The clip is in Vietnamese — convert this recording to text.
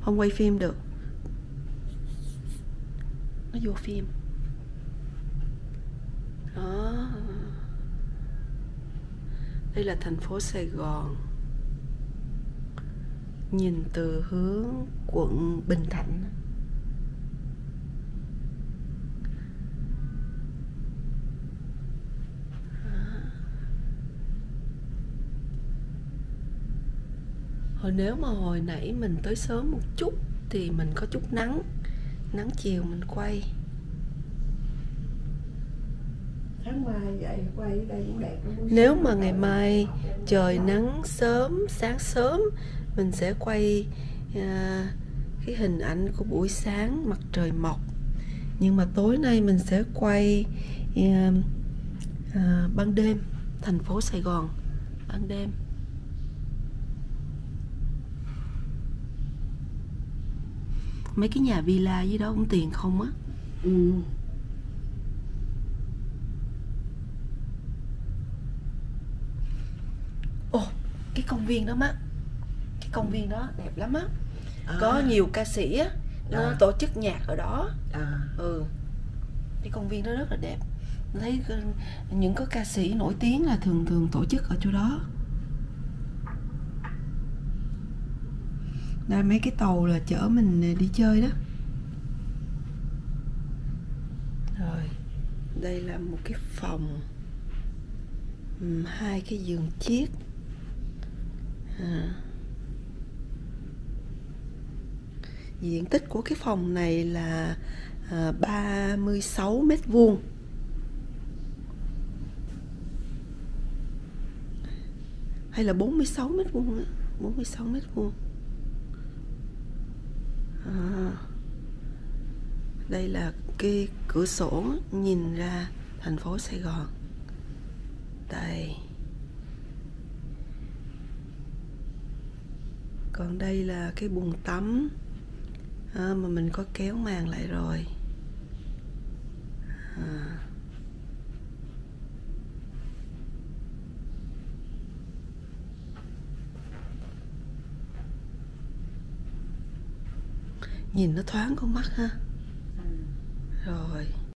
Không quay phim được. Nó vô phim. Đó. Đây là thành phố Sài Gòn. Nhìn từ hướng quận Bình Thạnh. Nếu mà hồi nãy mình tới sớm một chút thì mình có chút nắng. Nắng chiều mình quay. Sáng mai vậy quay ở đây cũng đẹp. Nếu mà ngày mai trời nắng sớm, sáng sớm, mình sẽ quay cái hình ảnh của buổi sáng mặt trời mọc. Nhưng mà tối nay mình sẽ quay ban đêm thành phố Sài Gòn ban đêm. Mấy cái nhà villa dưới đó cũng tiền không á. Ồ, cái công viên đó má. Cái công viên đó đẹp lắm á. Có nhiều ca sĩ á, nó tổ chức nhạc ở đó. Cái công viên đó rất là đẹp. Mình thấy những có ca sĩ nổi tiếng là thường tổ chức ở chỗ đó. Đây mấy cái tàu là chở mình đi chơi đó. Rồi, đây là một cái phòng, 2 cái giường chiếc. Diện tích của cái phòng này là 36 mét vuông. Hay là 46 mét vuông á, 46 mét vuông. Đây là cái cửa sổ nhìn ra thành phố Sài Gòn. Đây. Còn đây là cái bồn tắm mà mình có kéo màn lại rồi. Nhìn nó thoáng con mắt ha.